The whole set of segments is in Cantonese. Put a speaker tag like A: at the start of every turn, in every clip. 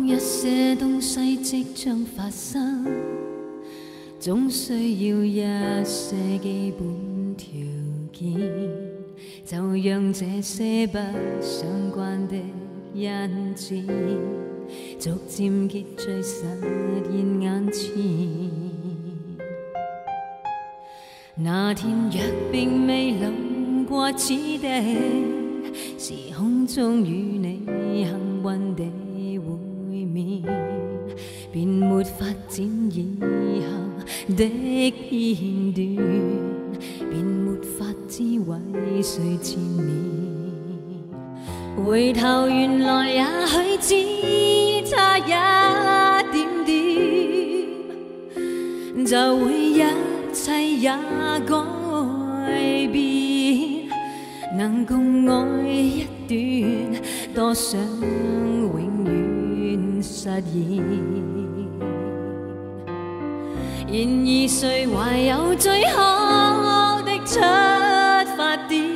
A: 一些東西即將發生，總需要一些基本條件，就讓這些不相關的因子逐漸結聚實現眼前。那天若並未路過此地，時空中與你幸運地會面，便沒法展以後的片段，便沒法知為誰纏綿。回頭原來也許只差一點點，就會一切也改變。能共愛一段，多想永遠實現。然而誰懷有最好的出發點？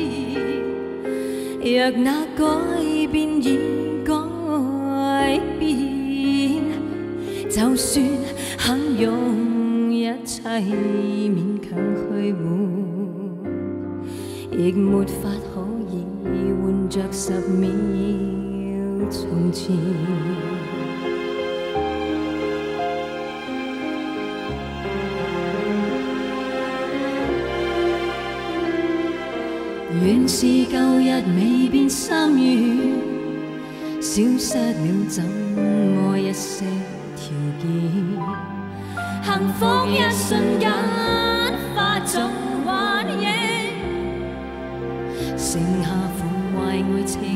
A: 若那改變已改變，就算肯用一切勉強去換，亦沒法可以換着10秒從前。原是舊日未變心願，消失了怎麼一些條件？幸福一瞬間化作幻影，剩下苦壞愛情，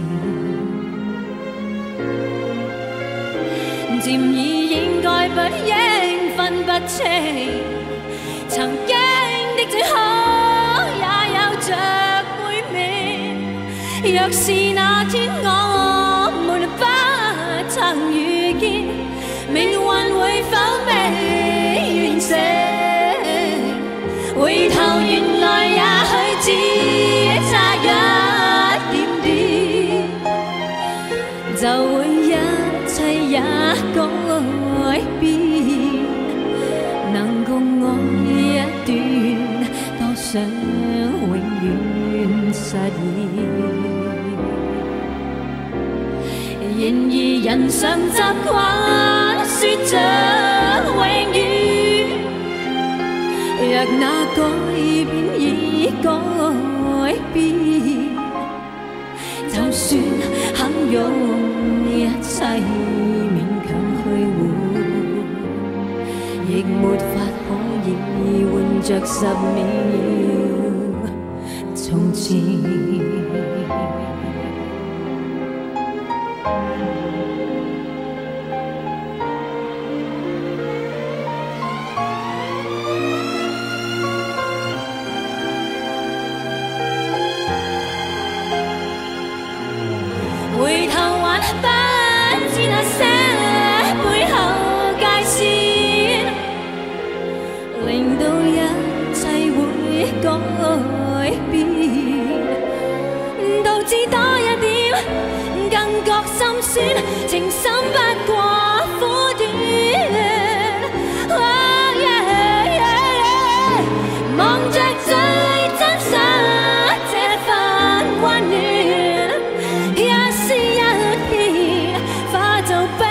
A: 漸已應該不應分不清，曾經的最好也有着背面。若是那天我們不曾遇見，命運會否未完成？回頭原來也許只差一點點，就會一切也改變。能共愛一段，多想永遠實現。然而人常習慣說着永遠，若那改變已改變，就算肯用一切勉強去換，亦沒法可以換着10秒從前。回頭還不知那些背後界線，令到一切會改變，導致多一點更覺心酸，情深不過苦短。望着最真實這份溫暖，也是一片化做冰。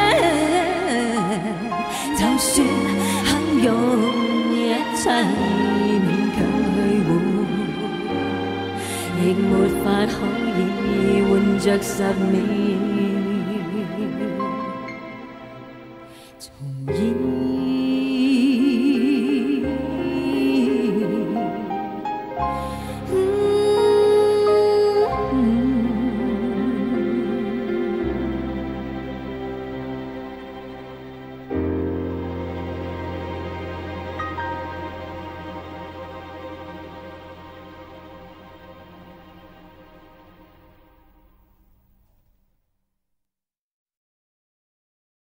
A: 就算肯用一切勉強去換，亦沒法可以換着10秒重現。